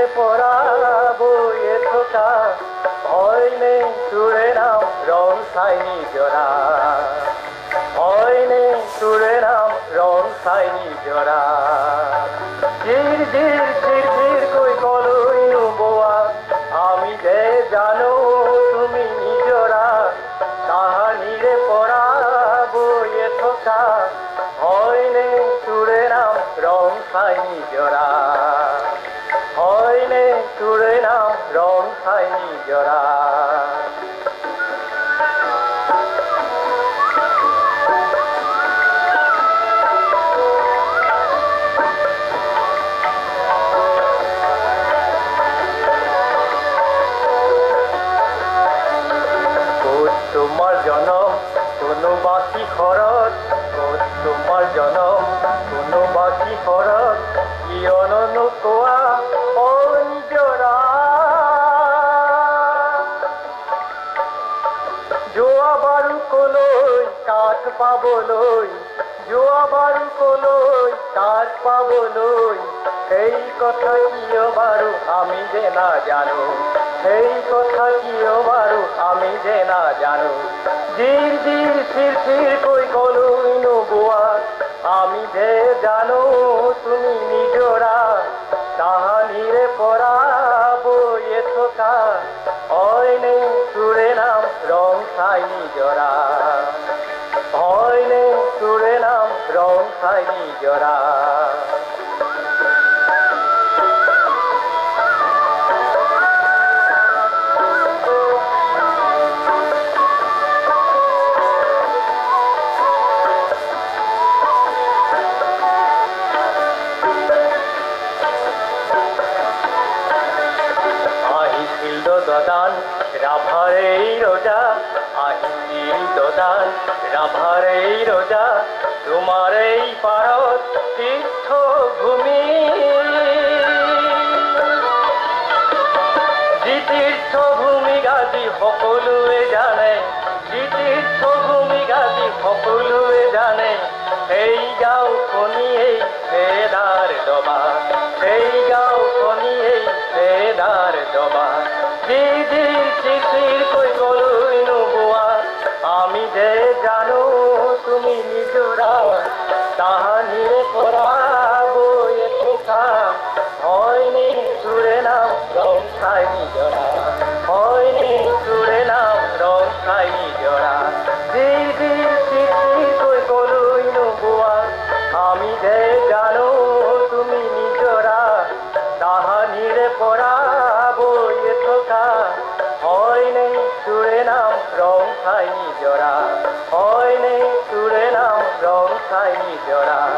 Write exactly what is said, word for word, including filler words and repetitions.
পরাবো এ থোকা ভয় নেই সুরে নাম রং সাইনি জোড়া ভয় নেই সুরে নাম রং সাইনি জোড়া ধীর ধীর ধীর ধীর কই কলই বোয়া আমি যে জানো তুমি নিজরা কাহানিরে পড়াবো এ থোকা ভয় নেই সুরে নাম রং সাইনি জোড়া ভয় নেই সুরে নাম রং সাইনি জোড়া তোমার জনম কোনো বাকি খরচ তোমার জনম কোনো বাকি খরচ কিয়নো কোৱা অঞ্জৰা যোৱা বাৰু কলৈ কাক পাবলৈ যোৱা বাৰু কলৈ কাক পাবলৈ সেই কথা কিয় বাৰু আমি যে নাজানো সেই কথা কিয় বাৰু আমি যে নাজানো ধীর ধীর স্থির স্থির কই কলই নোবোৱা আমি যে জানো তুমি নিজৰা তাহানিরে পরাবো এ থোকা ভয় নেই সুরে নাম রং সাইনি জোড়া ভয় নেই সুরে নাম রং সাইনি জোড়া দদান রাভারে রোজা আহিল দদান রাভারে রোজা তোমার এই পারত তীর্থভূমি যি তীর্থভূমি গাজি সকলোৱে জানে যি তীৰ্থভূমি গাজি সকলোৱে জানে সেই গাঁওখনি এই ভেদাৰ ডবা সেই গাঁওখনি এই ভেদাৰ ডবা ধীর ধীর ধীর ধীর কই কলই নোবোৱা আমি যে জানো তুমি নিজৰা তাহানিরে পরাবো এ থোকা ভয় নেই সুরে নাম রং সাইনি জোড়া ভয় নেই সুরে নাম রং সাইনি জোড়া ধীর ধীর ধীর ধীর কই কলই নোবোৱা আমি যে জানো তুমি নিজরা তাহানিরে পরাবো এ থোকা ভয় নেই সুরে নাম রং সাইনি জোড়া ভয় নেই সুরে নাম রং সাইনি জোড়া